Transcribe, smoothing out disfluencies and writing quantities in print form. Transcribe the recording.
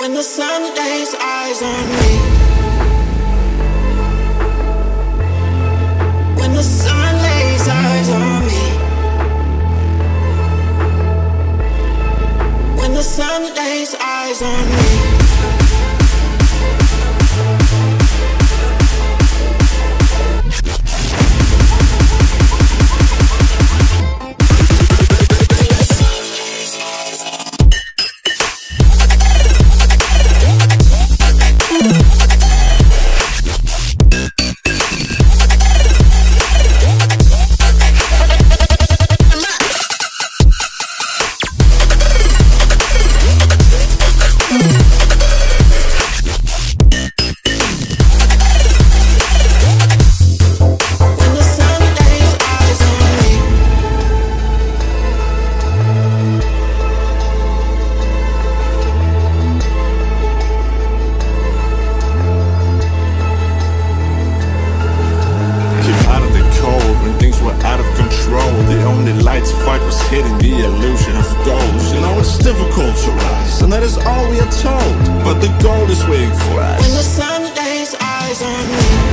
When the sun lays eyes on me. When the sun lays eyes on me. When the sun lays eyes on me. Hitting the illusion of goals. You know it's difficult to rise, and that is all we are told. But the goal is waiting for us. When the sun lays eyes on me.